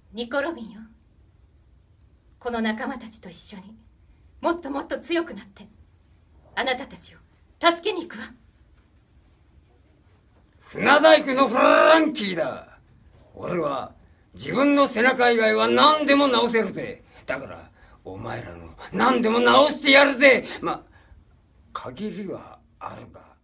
ニコ・ロビンよ、この仲間たちと一緒にもっともっと強くなってあなたたちを助けに行くわ。 船大工のフランキーだ。俺は自分の背中以外は何でも直せるぜ。だからお前らの何でも直してやるぜ。限りはあるが。